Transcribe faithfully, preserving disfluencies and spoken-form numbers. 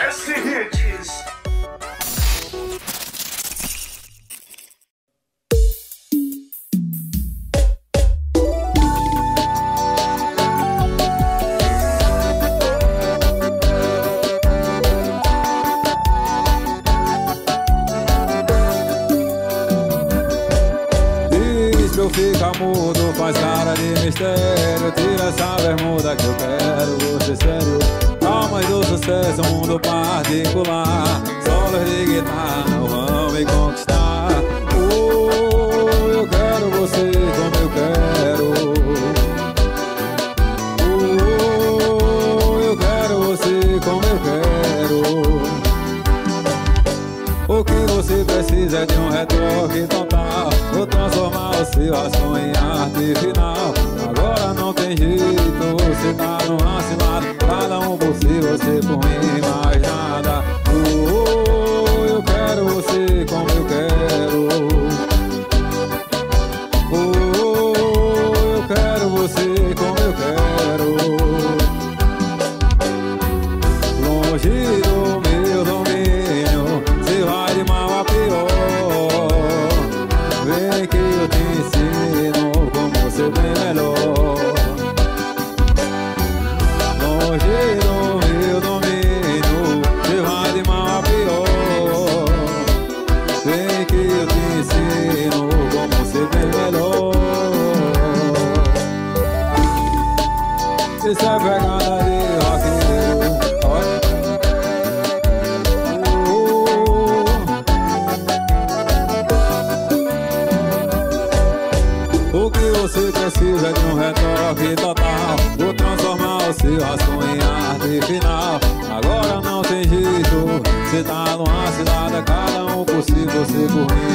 S Hits. Fica mudo, faz cara de mistério. Tira essa bermuda que eu quero você sério. Calma do sucesso, mundo particular. Solos de guitarra não vão me conquistar. Oh, eu quero você como eu quero. Oh, eu quero você como eu quero. O que você precisa é de um retoque total. Vou transformar o seu assunto em arte final. Agora não tem jeito, você tá no assinado. Cada um por si, você por mim, mais nada. Oh, eu quero você como eu quero. Oh, eu quero você como eu quero. Longe do meu domínio, você vai de mal a pior. Vem que eu te ensino como ser bem melhor. Longe do meu domínio, você vai de mal a pior. Vem que eu te ensino como ser bem melhor. Isso é pegada de rock. O que você precisa de um retoque total. Vou transformar o seu assunto em arte final. Agora não tem jeito, você tá numa cilada. Cada um por si, você por mim,